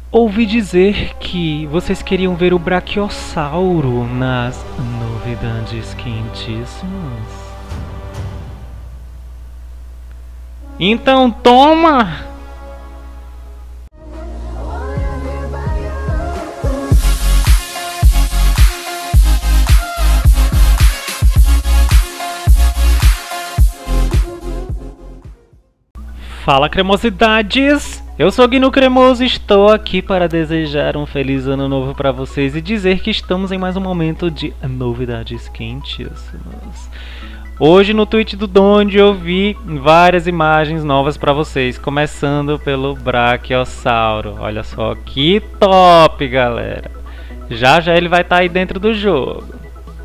Ouvi dizer que vocês queriam ver o Brachiosauro nas novidades quentíssimas. Então toma! Fala, cremosidades! Eu sou Gnu Cremoso e estou aqui para desejar um feliz ano novo para vocês e dizer que estamos em mais um momento de novidades quentíssimas. Hoje no tweet do Donde eu vi várias imagens novas para vocês, começando pelo Brachiosauro. Olha só que top, galera! Já já ele vai estar aí dentro do jogo.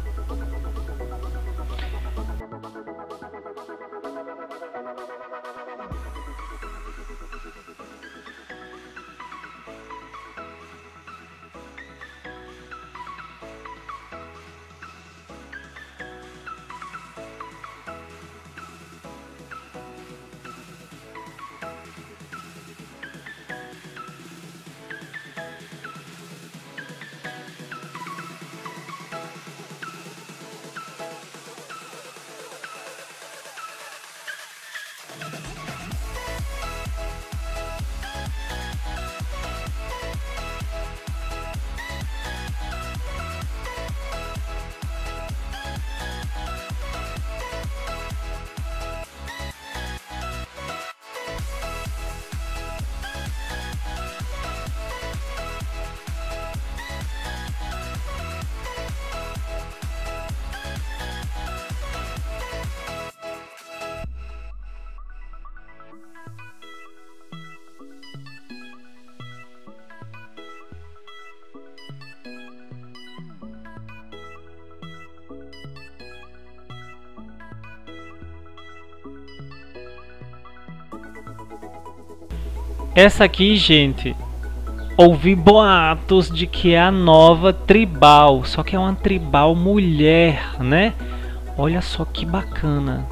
Essa aqui, gente, ouvi boatos de que é a nova tribal, só que é uma tribal mulher, né? Olha só que bacana.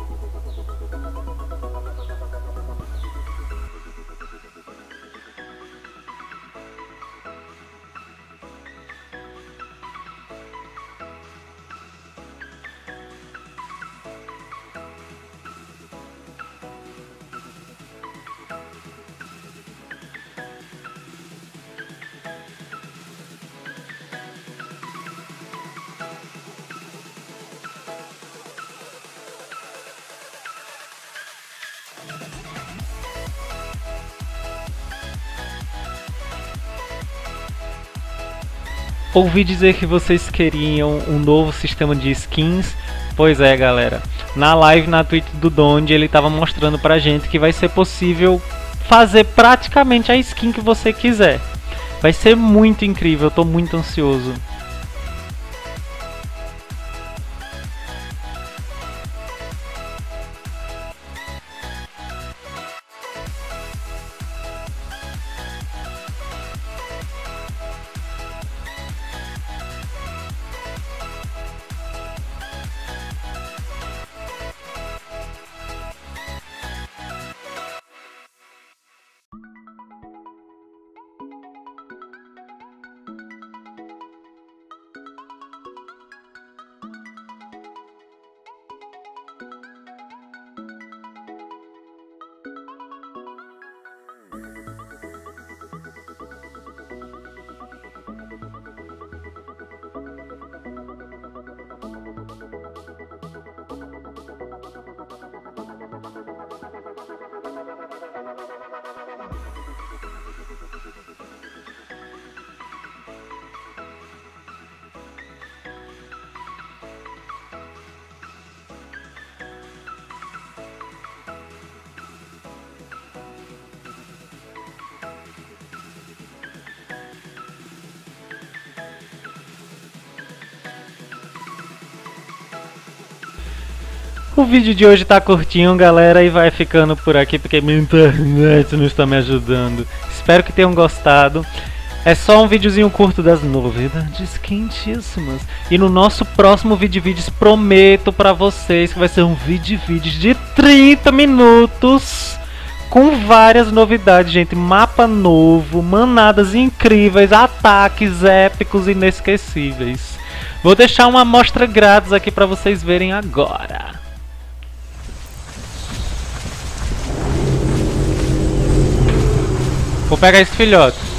Ouvi dizer que vocês queriam um novo sistema de skins. Pois é, galera. Na live na Twitch do Donde ele estava mostrando pra gente que vai ser possível fazer praticamente a skin que você quiser. Vai ser muito incrível, eu tô muito ansioso. O vídeo de hoje tá curtinho, galera, e vai ficando por aqui porque minha internet não está me ajudando. Espero que tenham gostado. É só um videozinho curto das novidades quentíssimas. E no nosso próximo vídeos prometo pra vocês que vai ser um vídeos de 30 minutos com várias novidades, gente. Mapa novo, manadas incríveis, ataques épicos e inesquecíveis. Vou deixar uma amostra grátis aqui para vocês verem agora. Vou pegar esse filhote.